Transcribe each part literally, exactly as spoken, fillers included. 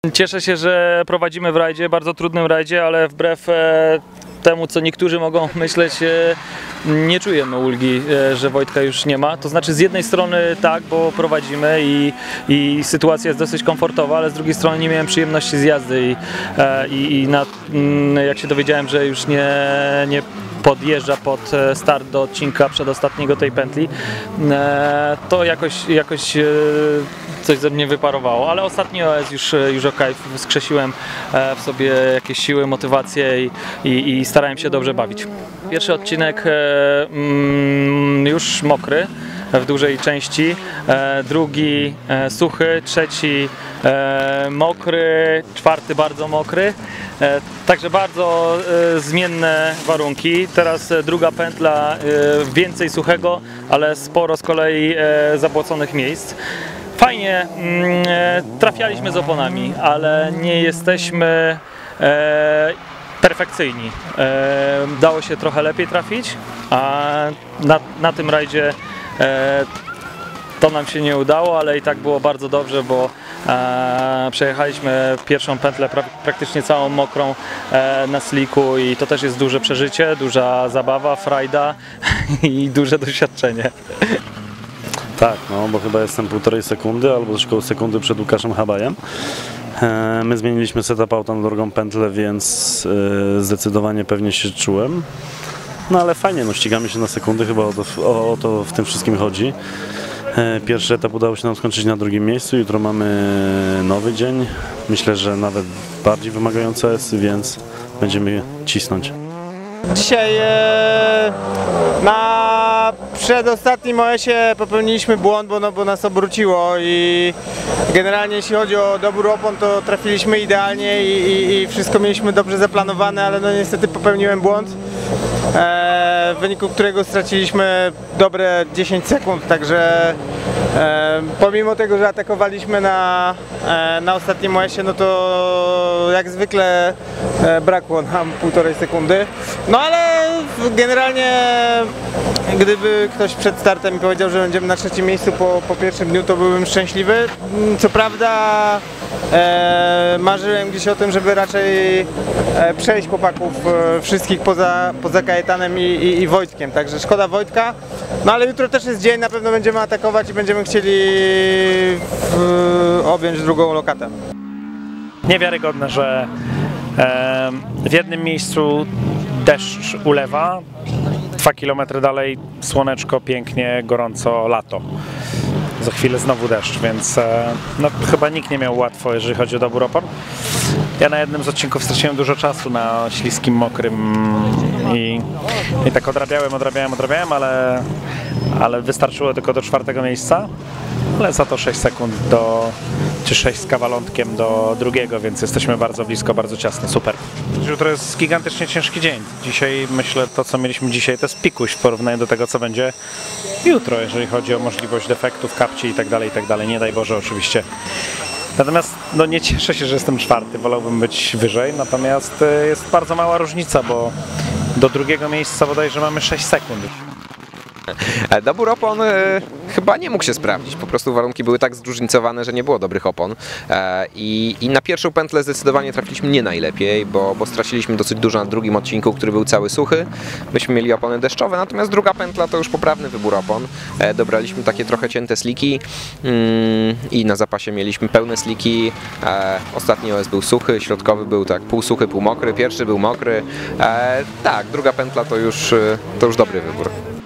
Cieszę się, że prowadzimy w rajdzie, bardzo trudnym rajdzie, ale wbrew e, temu, co niektórzy mogą myśleć, e, nie czujemy ulgi, e, że Wojtka już nie ma. To znaczy z jednej strony tak, bo prowadzimy i, i sytuacja jest dosyć komfortowa, ale z drugiej strony nie miałem przyjemności z jazdy i, e, i, i na, m, jak się dowiedziałem, że już nie, nie podjeżdża pod start do odcinka przedostatniego tej pętli, e, to jakoś, jakoś e, coś ze mnie wyparowało, ale ostatni O S już, już ok, wskrzesiłem w sobie jakieś siły, motywację i, i, i starałem się dobrze bawić. Pierwszy odcinek mm, już mokry w dużej części, e, drugi e, suchy, trzeci e, mokry, czwarty bardzo mokry. E, także bardzo e, zmienne warunki. Teraz e, druga pętla, e, więcej suchego, ale sporo z kolei e, zabłoconych miejsc. Fajnie, mm, trafialiśmy z oponami, ale nie jesteśmy e, perfekcyjni. E, dało się trochę lepiej trafić, a na, na tym rajdzie e, to nam się nie udało, ale i tak było bardzo dobrze, bo e, przejechaliśmy pierwszą pętlę pra, praktycznie całą mokrą e, na slicku i to też jest duże przeżycie, duża zabawa, frajda i duże doświadczenie. Tak, no bo chyba jestem półtorej sekundy albo też koło sekundy przed Łukaszem Habajem. E, my zmieniliśmy setup auta na drugą pętlę, więc e, zdecydowanie pewnie się czułem. No ale fajnie, no ścigamy się na sekundy, chyba o to, o, o to w tym wszystkim chodzi. E, pierwszy etap udało się nam skończyć na drugim miejscu, jutro mamy nowy dzień. Myślę, że nawet bardziej wymagający O S, więc będziemy cisnąć. Dzisiaj e, na przedostatnim O S-ie popełniliśmy błąd, bo, no, bo nas obróciło i generalnie jeśli chodzi o dobór opon, to trafiliśmy idealnie i, i, i wszystko mieliśmy dobrze zaplanowane, ale no niestety popełniłem błąd, e, w wyniku którego straciliśmy dobre dziesięć sekund, także e, pomimo tego, że atakowaliśmy na, e, na ostatnim O S-ie, no to jak zwykle e, brakło nam półtorej sekundy. No ale generalnie gdyby ktoś przed startem mi powiedział, że będziemy na trzecim miejscu po, po pierwszym dniu, to byłbym szczęśliwy. Co prawda e, marzyłem gdzieś o tym, żeby raczej e, przejść chłopaków e, wszystkich poza, poza Kajetanem i, i, i Wojtkiem, także szkoda Wojtka. No ale jutro też jest dzień, na pewno będziemy atakować i będziemy chcieli w, objąć drugą lokatę. Niewiarygodne, że e, w jednym miejscu deszcz ulewa, dwa kilometry dalej słoneczko, pięknie, gorąco, lato. Za chwilę znowu deszcz, więc e, no, chyba nikt nie miał łatwo, jeżeli chodzi o dobór opon. Ja na jednym z odcinków straciłem dużo czasu na śliskim, mokrym i, i tak odrabiałem, odrabiałem, odrabiałem, ale, ale wystarczyło tylko do czwartego miejsca. Ale za to sześć sekund do, czy sześć z kawalątkiem do drugiego, więc jesteśmy bardzo blisko, bardzo ciasno, super. Jutro jest gigantycznie ciężki dzień. Dzisiaj myślę, to co mieliśmy dzisiaj to jest pikuś w porównaniu do tego, co będzie jutro, jeżeli chodzi o możliwość defektów, kapci i tak dalej, i tak dalej. Nie daj Boże oczywiście. Natomiast no, nie cieszę się, że jestem czwarty, wolałbym być wyżej, natomiast jest bardzo mała różnica, bo do drugiego miejsca bodajże mamy sześć sekund. Dobór opon e, chyba nie mógł się sprawdzić, po prostu warunki były tak zróżnicowane, że nie było dobrych opon e, i, i na pierwszą pętlę zdecydowanie trafiliśmy nie najlepiej, bo, bo straciliśmy dosyć dużo na drugim odcinku, który był cały suchy. Myśmy mieli opony deszczowe, natomiast druga pętla to już poprawny wybór opon. E, dobraliśmy takie trochę cięte sliki mm, i na zapasie mieliśmy pełne sliki. E, ostatni O S był suchy, środkowy był tak pół suchy, pół mokry, pierwszy był mokry. E, tak, druga pętla to już, to już dobry wybór.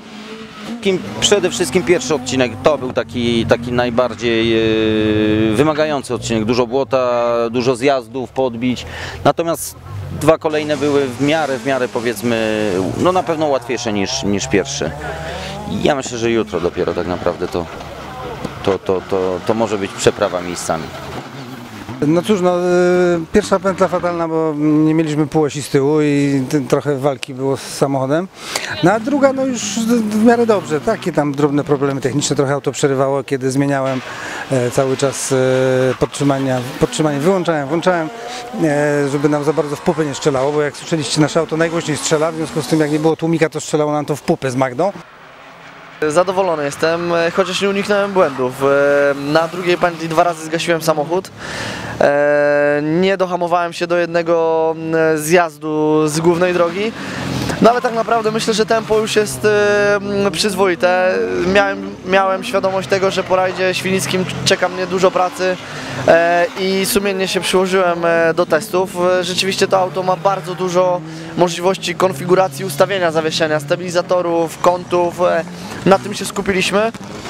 Przede wszystkim pierwszy odcinek to był taki, taki najbardziej yy, wymagający odcinek. Dużo błota, dużo zjazdów, podbić. Natomiast dwa kolejne były w miarę, w miarę powiedzmy, no na pewno łatwiejsze niż, niż pierwszy. I ja myślę, że jutro dopiero tak naprawdę to, to, to, to, to może być przeprawa miejscami. No cóż, no, pierwsza pętla fatalna, bo nie mieliśmy półosi z tyłu i trochę walki było z samochodem. No a druga, no już w miarę dobrze, takie tam drobne problemy techniczne, trochę auto przerywało, kiedy zmieniałem cały czas podtrzymania, podtrzymanie, wyłączałem, włączałem, żeby nam za bardzo w pupę nie strzelało, bo jak słyszeliście, nasze auto najgłośniej strzela, w związku z tym jak nie było tłumika, to strzelało nam to w pupę z Magdą. Zadowolony jestem, chociaż nie uniknąłem błędów. Na drugiej pętli dwa razy zgasiłem samochód. Nie dohamowałem się do jednego zjazdu z głównej drogi. No ale tak naprawdę myślę, że tempo już jest e, przyzwoite. Miałem, miałem świadomość tego, że po rajdzie świnickim czeka mnie dużo pracy e, i sumiennie się przyłożyłem e, do testów. E, rzeczywiście to auto ma bardzo dużo możliwości konfiguracji ustawienia zawieszenia, stabilizatorów, kątów. E, na tym się skupiliśmy.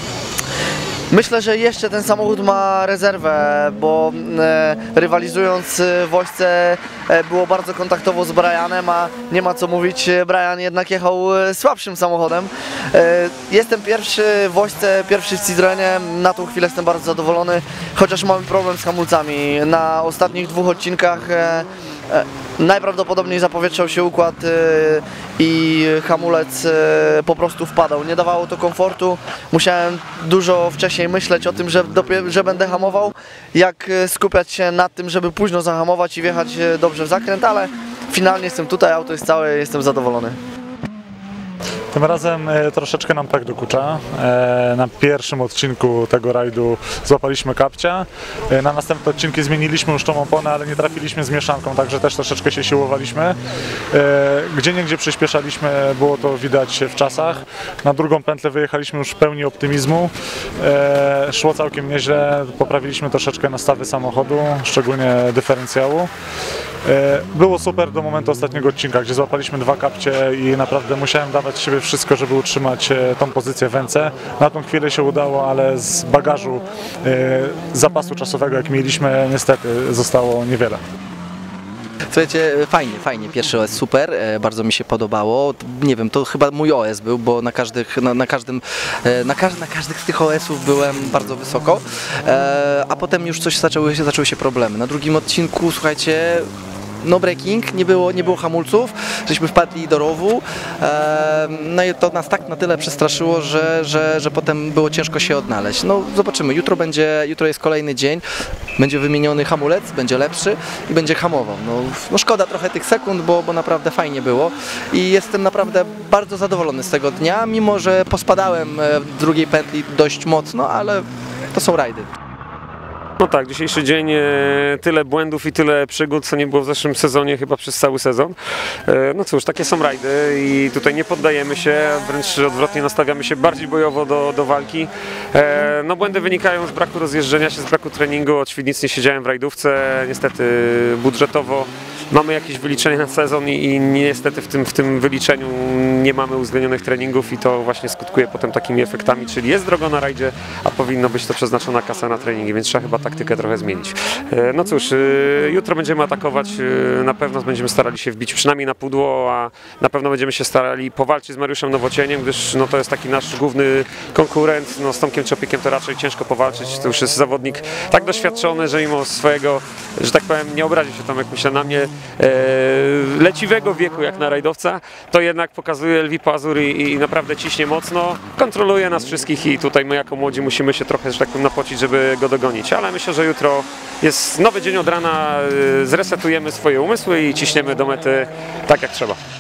Myślę, że jeszcze ten samochód ma rezerwę, bo e, rywalizując w Woźce e, było bardzo kontaktowo z Brianem, a nie ma co mówić, Brian jednak jechał e, słabszym samochodem. E, jestem pierwszy w Woźce, pierwszy w Citroenie, na tą chwilę jestem bardzo zadowolony, chociaż mamy problem z hamulcami. Na ostatnich dwóch odcinkach e, e, najprawdopodobniej zapowietrzał się układ e, i hamulec e, po prostu wpadał. Nie dawało to komfortu, musiałem dużo wcześniej myśleć o tym, że, dopiero, że będę hamował, jak skupiać się nad tym, żeby późno zahamować i wjechać dobrze w zakręt, ale finalnie jestem tutaj, auto jest całe, jestem zadowolony. Tym razem e, troszeczkę nam tak dokucza. E, na pierwszym odcinku tego rajdu złapaliśmy kapcia. E, na następne odcinki zmieniliśmy już tą oponę, ale nie trafiliśmy z mieszanką, także też troszeczkę się siłowaliśmy. E, gdzie niegdzie przyspieszaliśmy, było to widać w czasach. Na drugą pętlę wyjechaliśmy już w pełni optymizmu. E, szło całkiem nieźle, poprawiliśmy troszeczkę nastawy samochodu, szczególnie dyferencjału. E, było super do momentu ostatniego odcinka, gdzie złapaliśmy dwa kapcie i naprawdę musiałem dawać siebie wszystko, żeby utrzymać tą pozycję w ręce. Na tą chwilę się udało, ale z bagażu e, zapasu czasowego, jak mieliśmy, niestety zostało niewiele. Słuchajcie, fajnie, fajnie, pierwszy O S super, e, bardzo mi się podobało, nie wiem, to chyba mój O S był, bo na, każdych, na, na, każdym, e, na, każdy, na każdych z tych O S-ów byłem bardzo wysoko, e, a potem już coś zaczęły się, zaczęły się problemy. Na drugim odcinku, słuchajcie, no braking, nie było, nie było hamulców, żeśmy wpadli do rowu, e, no i to nas tak na tyle przestraszyło, że, że, że potem było ciężko się odnaleźć. No zobaczymy, jutro będzie, jutro jest kolejny dzień, będzie wymieniony hamulec, będzie lepszy i będzie hamował. No, no szkoda trochę tych sekund, bo, bo naprawdę fajnie było i jestem naprawdę bardzo zadowolony z tego dnia, mimo że pospadałem w drugiej pętli dość mocno, ale to są rajdy. No tak, dzisiejszy dzień, tyle błędów i tyle przygód, co nie było w zeszłym sezonie, chyba przez cały sezon. No cóż, takie są rajdy i tutaj nie poddajemy się, wręcz odwrotnie nastawiamy się bardziej bojowo do, do walki. No błędy wynikają z braku rozjeżdżenia się, z braku treningu, od Świdnic nie siedziałem w rajdówce, niestety budżetowo mamy jakieś wyliczenie na sezon i, i niestety w tym, w tym wyliczeniu nie mamy uwzględnionych treningów i to właśnie skutkuje potem takimi efektami, czyli jest drogo na rajdzie, a powinno być to przeznaczona kasa na treningi, więc trzeba chyba taktykę trochę zmienić. No cóż, jutro będziemy atakować, na pewno będziemy starali się wbić przynajmniej na pudło, a na pewno będziemy się starali powalczyć z Mariuszem Nowocieniem, gdyż no, to jest taki nasz główny konkurent, no, z Tomkiem Czopikiem to raczej ciężko powalczyć, to już jest zawodnik tak doświadczony, że mimo swojego, że tak powiem, nie obrazi się Tomek, myślę, na mnie, e, leciwego wieku jak na rajdowca, to jednak pokazuje lwi pazur i, i naprawdę ciśnie mocno, kontroluje nas wszystkich i tutaj my jako młodzi musimy się trochę, że tak powiem, napocić, żeby go dogonić, ale myślę, że jutro jest nowy dzień od rana, zresetujemy swoje umysły i ciśniemy do mety tak jak trzeba.